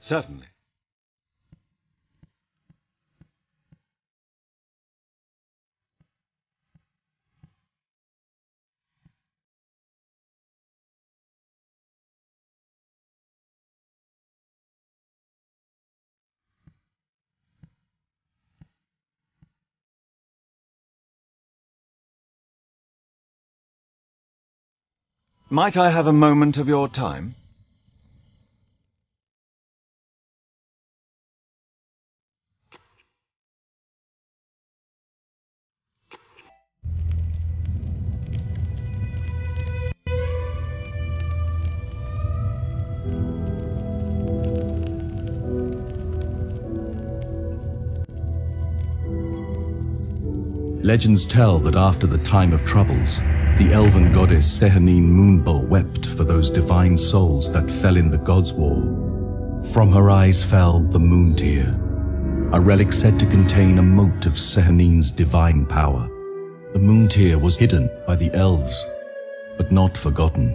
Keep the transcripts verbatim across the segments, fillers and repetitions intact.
Certainly. Might I have a moment of your time? Legends tell that after the time of troubles, the elven goddess Sehanine Moonbow wept for those divine souls that fell in the gods' war. From her eyes fell the moon tear, a relic said to contain a mote of Sehanine's divine power. The moon tear was hidden by the elves, but not forgotten.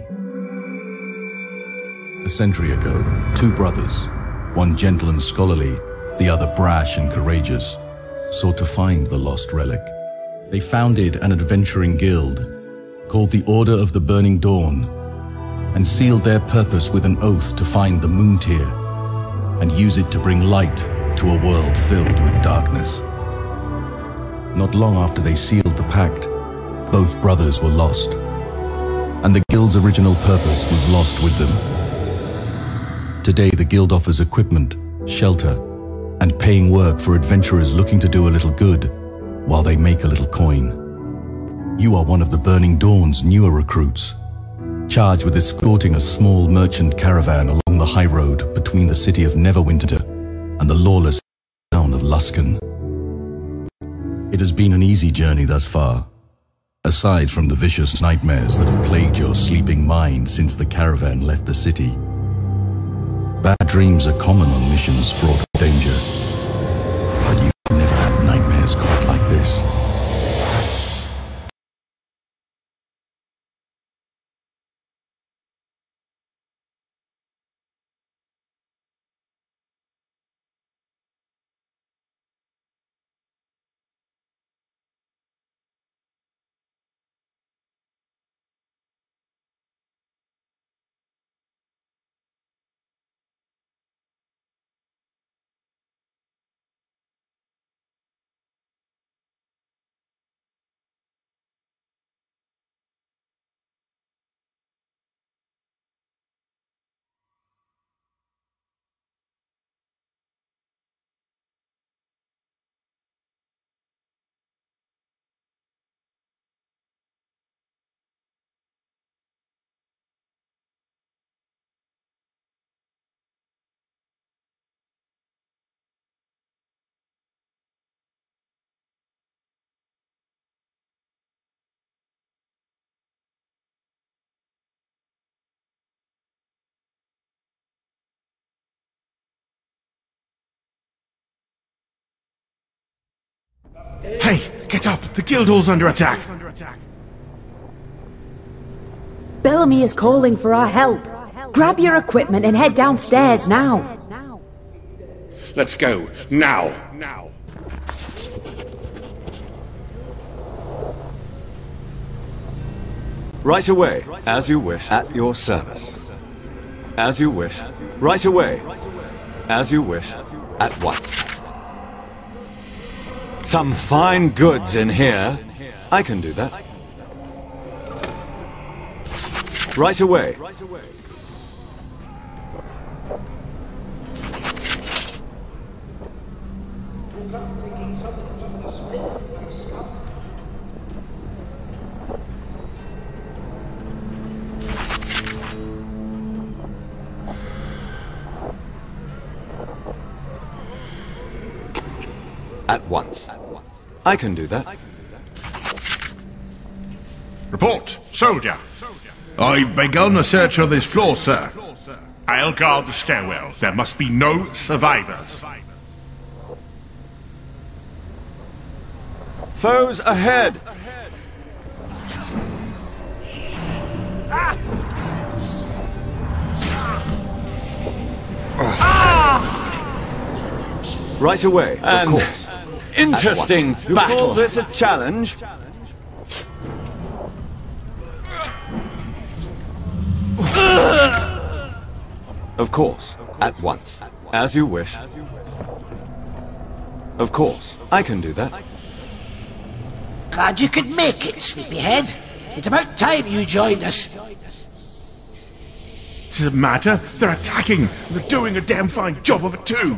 A century ago, two brothers, one gentle and scholarly, the other brash and courageous, sought to find the lost relic. They founded an adventuring guild called the Order of the Burning Dawn and sealed their purpose with an oath to find the moon tear and use it to bring light to a world filled with darkness. Not long after they sealed the pact, both brothers were lost, and the guild's original purpose was lost with them. Today the guild offers equipment, shelter, and paying work for adventurers looking to do a little good while they make a little coin. You are one of the Burning Dawn's newer recruits, charged with escorting a small merchant caravan along the high road between the city of Neverwinter and the lawless town of Luskan. It has been an easy journey thus far, aside from the vicious nightmares that have plagued your sleeping mind since the caravan left the city. Bad dreams are common on missions fraught with danger, but you've never had nightmares quite like this. Hey, get up! The guild hall's under attack! Bellamy is calling for our help. Grab your equipment and head downstairs now. Let's go, now! Now! Right away, as you wish, at your service. As you wish, right away, as you wish, at once. Some fine goods in here. I can do that. Right away. At once. I can do that. Report, soldier. I've begun a search of this floor, sir. I'll guard the stairwell. There must be no survivors. Foes ahead! Ah! Right away. And of course. Interesting You battle. call this a challenge? Of course. At once. As you wish. Of course. I can do that. Glad you could make it, sleepyhead. It's about time you joined us. What's the matter? They're attacking. They're doing a damn fine job of it too.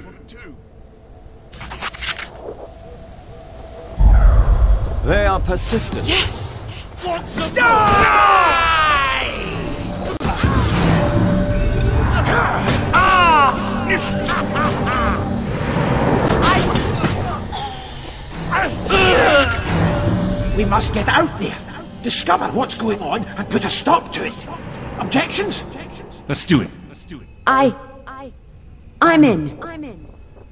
They are persistent. Yes! Die! We must get out there, discover what's going on, and put a stop to it. Objections? Let's do it. Let's do it. I... I... I'm in. I'm in.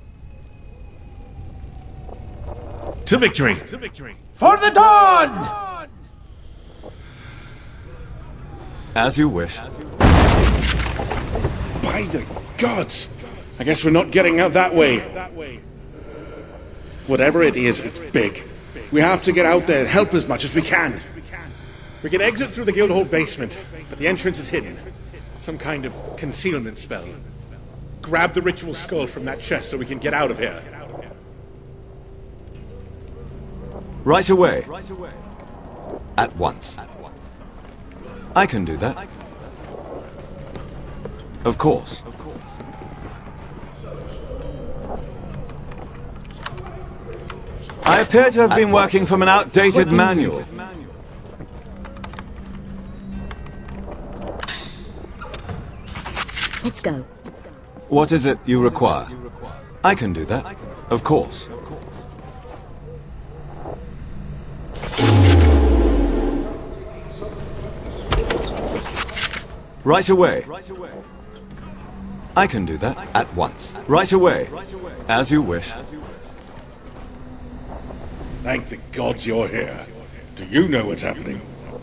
To victory. To victory. For the dawn! As you wish. By the gods! I guess we're not getting out that way. Whatever it is, it's big. We have to get out there and help as much as we can. We can exit through the Guildhall basement, but the entrance is hidden. Some kind of concealment spell. Grab the ritual skull from that chest so we can get out of here. Right away. At once. I can do that. Of course. I appear to have been working from an outdated manual. Let's go. What is it you require? I can do that. Of course. Right away. I can do that. At once. Right away. As you wish. Thank the gods you're here. Do you know what's happening?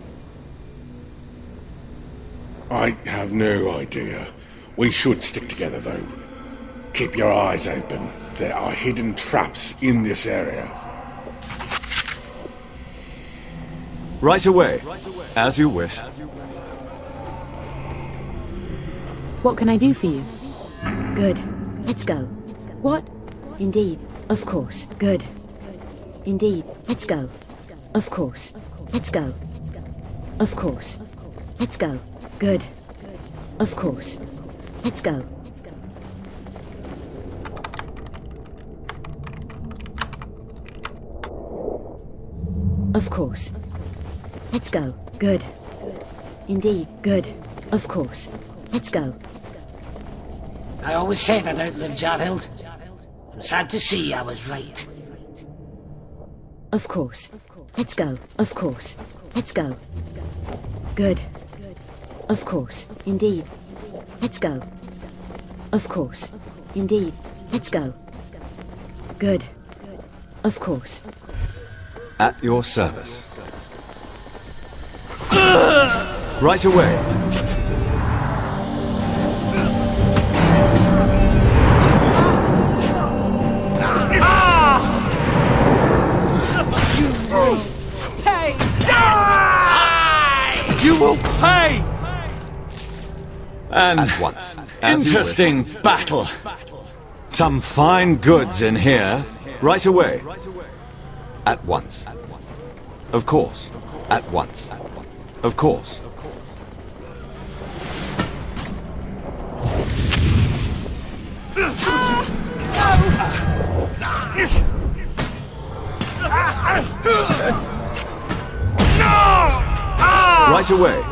I have no idea. We should stick together, though. Keep your eyes open. There are hidden traps in this area. Right away. As you wish. What can I do for you? Good. Let's go. What? Indeed. Of course. Good. Indeed. Let's go. Of course. Let's go. Of course. Let's go. Good. Of course. Let's go. Of course. Let's go. Good. Indeed. Good. Of course. Let's go. I always said I'd outlive Jarhild. I'm sad to see I was right. Of course. Let's go. Of course. Let's go. Good. Of course. Indeed. Let's go. Of course. Indeed. Let's go. Good. Of course. At your service. Right away. Pay! Die! You will pay! And At once. As you interesting wish. battle. Some fine goods in here. Right away. At once. Of course. At once. Of course. Right away.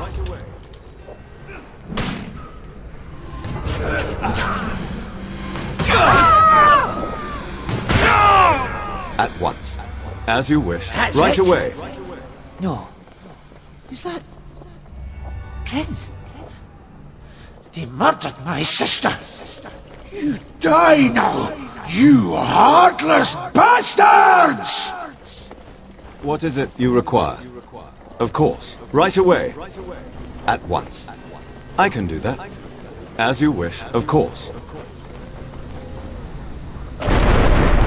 At once. As you wish. That's Right it. away. No. Is that... Ken? He murdered my sister. You die now, you heartless bastards! What is it you require? Of course. Right away. At once. I can do that. As you wish. Of course.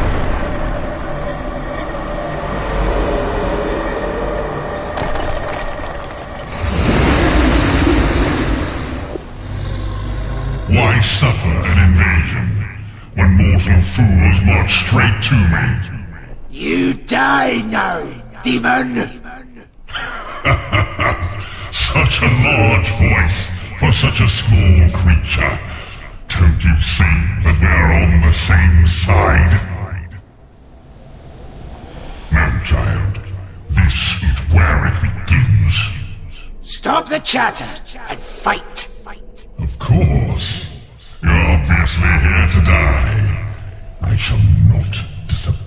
I suffer an invasion when mortal fools march straight to me. You die now, demon! Such a large voice for such a small creature. Don't you see that we're on the same side? Man-child, this is where it begins. Stop the chatter and fight! Of course. You're obviously here to die. I shall not disappoint.